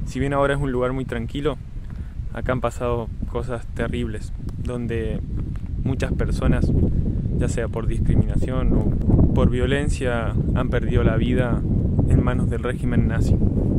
Si bien ahora es un lugar muy tranquilo, acá han pasado cosas terribles, donde muchas personas, ya sea por discriminación o por violencia, han perdido la vida en manos del régimen nazi.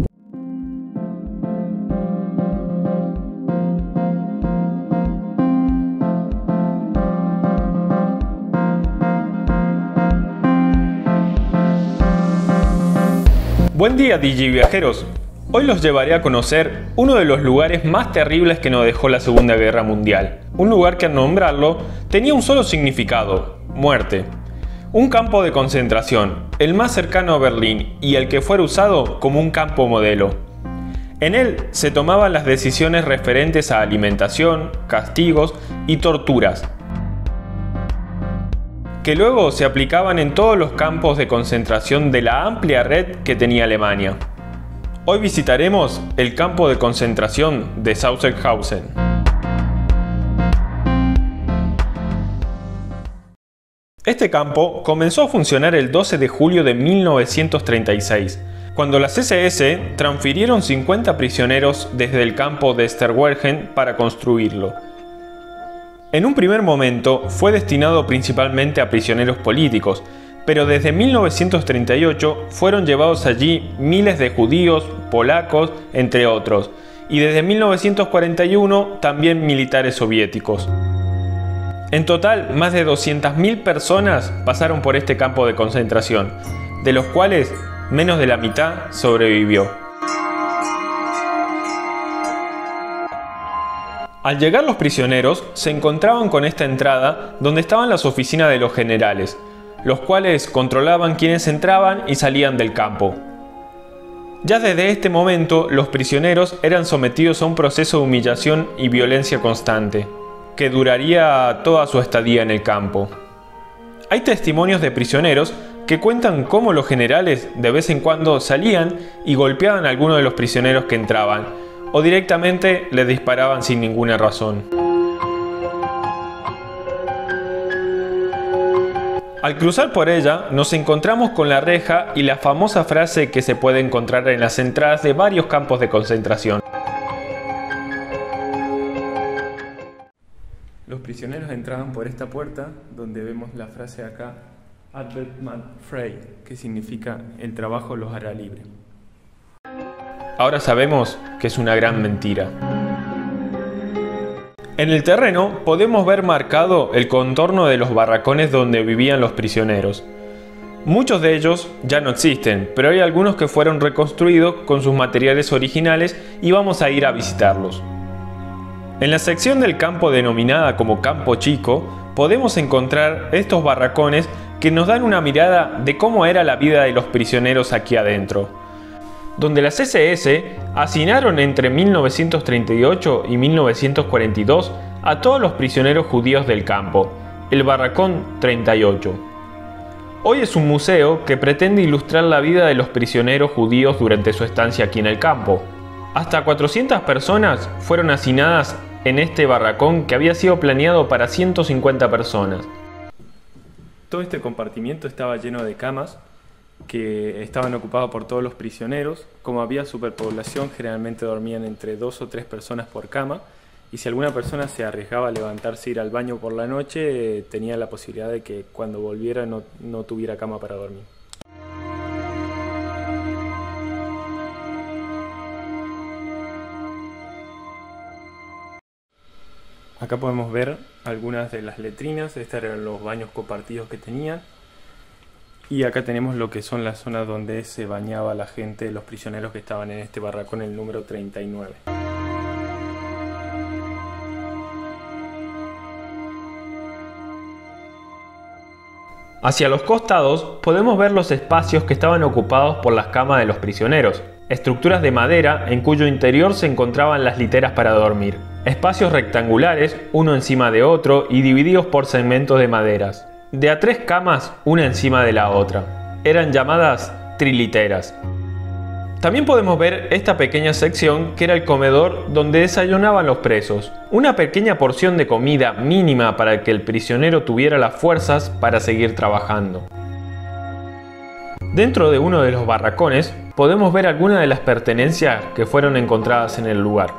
Buen día, DigiViajeros. Hoy los llevaré a conocer uno de los lugares más terribles que nos dejó la Segunda Guerra Mundial. Un lugar que al nombrarlo tenía un solo significado: muerte. Un campo de concentración, el más cercano a Berlín y el que fuera usado como un campo modelo. En él se tomaban las decisiones referentes a alimentación, castigos y torturas, que luego se aplicaban en todos los campos de concentración de la amplia red que tenía Alemania. Hoy visitaremos el campo de concentración de Sachsenhausen. Este campo comenzó a funcionar el 12 de julio de 1936, cuando las SS transfirieron 50 prisioneros desde el campo de Sterwergen para construirlo. En un primer momento fue destinado principalmente a prisioneros políticos, pero desde 1938 fueron llevados allí miles de judíos, polacos, entre otros, y desde 1941 también militares soviéticos. En total, más de 200.000 personas pasaron por este campo de concentración, de los cuales menos de la mitad sobrevivió. Al llegar los prisioneros, se encontraban con esta entrada donde estaban las oficinas de los generales, los cuales controlaban quiénes entraban y salían del campo. Ya desde este momento, los prisioneros eran sometidos a un proceso de humillación y violencia constante, que duraría toda su estadía en el campo. Hay testimonios de prisioneros que cuentan cómo los generales de vez en cuando salían y golpeaban a alguno de los prisioneros que entraban, o directamente les disparaban sin ninguna razón. Al cruzar por ella, nos encontramos con la reja y la famosa frase que se puede encontrar en las entradas de varios campos de concentración. Los prisioneros entraban por esta puerta, donde vemos la frase acá, Arbeit macht frei, que significa el trabajo los hará libre. Ahora sabemos que es una gran mentira. En el terreno podemos ver marcado el contorno de los barracones donde vivían los prisioneros. Muchos de ellos ya no existen, pero hay algunos que fueron reconstruidos con sus materiales originales y vamos a ir a visitarlos. En la sección del campo denominada como Campo Chico, podemos encontrar estos barracones que nos dan una mirada de cómo era la vida de los prisioneros aquí adentro, donde las SS hacinaron entre 1938 y 1942 a todos los prisioneros judíos del campo, el Barracón 38. Hoy es un museo que pretende ilustrar la vida de los prisioneros judíos durante su estancia aquí en el campo. Hasta 400 personas fueron hacinadas en este barracón que había sido planeado para 150 personas. Todo este compartimiento estaba lleno de camas que estaban ocupados por todos los prisioneros. Como había superpoblación, generalmente dormían entre 2 o 3 personas por cama, y si alguna persona se arriesgaba a levantarse e ir al baño por la noche, tenía la posibilidad de que cuando volviera no tuviera cama para dormir. Acá podemos ver algunas de las letrinas. Estos eran los baños compartidos que tenían. Y acá tenemos lo que son las zonas donde se bañaba la gente, los prisioneros que estaban en este barracón, el número 39. Hacia los costados podemos ver los espacios que estaban ocupados por las camas de los prisioneros, estructuras de madera en cuyo interior se encontraban las literas para dormir, espacios rectangulares, uno encima de otro y divididos por segmentos de maderas. De a 3 camas, una encima de la otra. Eran llamadas triliteras. También podemos ver esta pequeña sección que era el comedor donde desayunaban los presos. Una pequeña porción de comida mínima para que el prisionero tuviera las fuerzas para seguir trabajando. Dentro de uno de los barracones podemos ver algunas de las pertenencias que fueron encontradas en el lugar.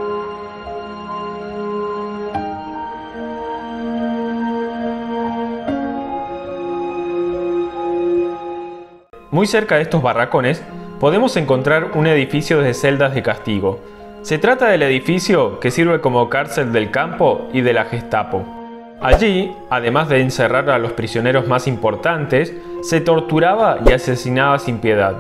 Muy cerca de estos barracones podemos encontrar un edificio de celdas de castigo. Se trata del edificio que sirve como cárcel del campo y de la Gestapo. Allí, además de encerrar a los prisioneros más importantes, se torturaba y asesinaba sin piedad.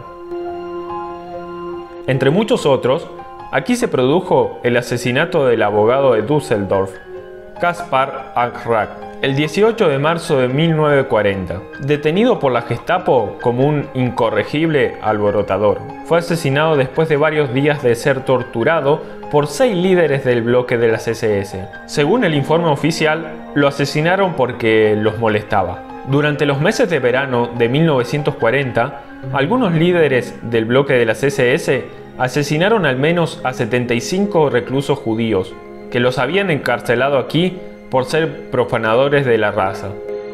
Entre muchos otros, aquí se produjo el asesinato del abogado de Düsseldorf, Kaspar Ackrat, el 18 de marzo de 1940. Detenido por la Gestapo como un incorregible alborotador, fue asesinado después de varios días de ser torturado por 6 líderes del bloque de las SS. Según el informe oficial, lo asesinaron porque los molestaba. Durante los meses de verano de 1940, algunos líderes del bloque de las SS asesinaron al menos a 75 reclusos judíos, que los habían encarcelado aquí por ser profanadores de la raza.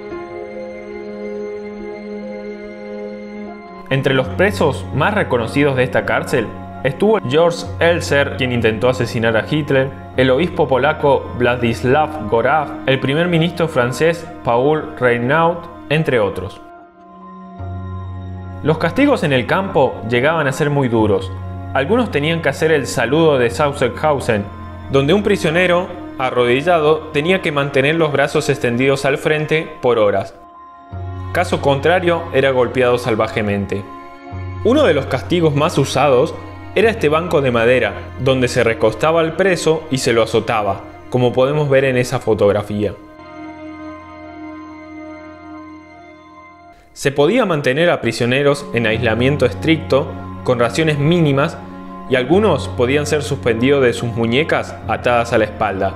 Entre los presos más reconocidos de esta cárcel estuvo George Elser, quien intentó asesinar a Hitler, el obispo polaco Władysław Goraw, el primer ministro francés Paul Reynaud, entre otros. Los castigos en el campo llegaban a ser muy duros. Algunos tenían que hacer el saludo de Sachsenhausen, donde un prisionero arrodillado tenía que mantener los brazos extendidos al frente por horas. Caso contrario, era golpeado salvajemente. Uno de los castigos más usados era este banco de madera, donde se recostaba al preso y se lo azotaba, como podemos ver en esa fotografía. Se podía mantener a prisioneros en aislamiento estricto, con raciones mínimas, y algunos podían ser suspendidos de sus muñecas atadas a la espalda.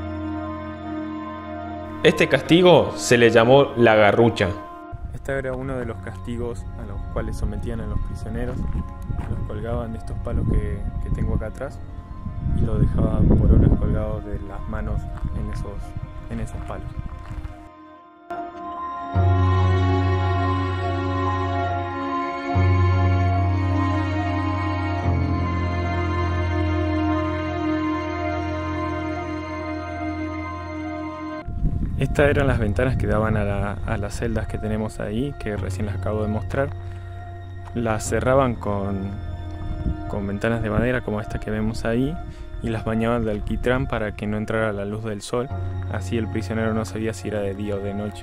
Este castigo se le llamó la garrucha. Este era uno de los castigos a los cuales sometían a los prisioneros. Los colgaban de estos palos que tengo acá atrás y los dejaban por horas colgados de las manos en esos palos. Estas eran las ventanas que daban a las celdas que tenemos ahí, que recién las acabo de mostrar. Las cerraban con ventanas de madera como esta que vemos ahí y las bañaban de alquitrán para que no entrara la luz del sol. Así el prisionero no sabía si era de día o de noche.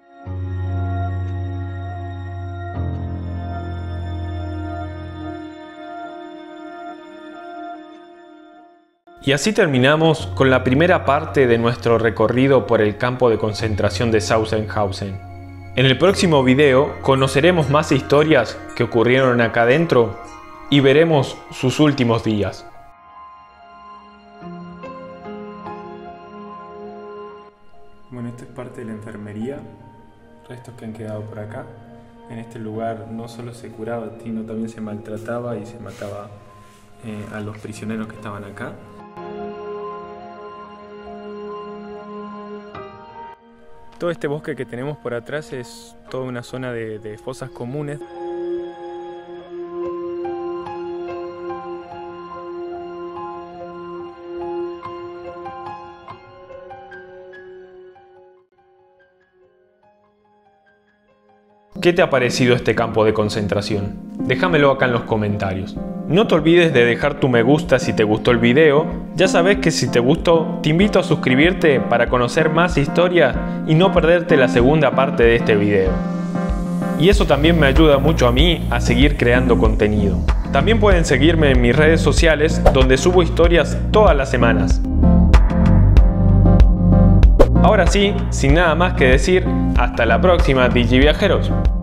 Y así terminamos con la primera parte de nuestro recorrido por el campo de concentración de Sachsenhausen. En el próximo video conoceremos más historias que ocurrieron acá adentro y veremos sus últimos días. Bueno, esta es parte de la enfermería, restos que han quedado por acá. En este lugar no solo se curaba, sino también se maltrataba y se mataba a los prisioneros que estaban acá. Todo este bosque que tenemos por atrás es toda una zona de fosas comunes. ¿Qué te ha parecido este campo de concentración? Déjamelo acá en los comentarios. No te olvides de dejar tu me gusta si te gustó el video. Ya sabes que si te gustó, te invito a suscribirte para conocer más historias y no perderte la segunda parte de este video. Y eso también me ayuda mucho a mí a seguir creando contenido. También pueden seguirme en mis redes sociales donde subo historias todas las semanas. Ahora sí, sin nada más que decir, hasta la próxima, DigiViajeros.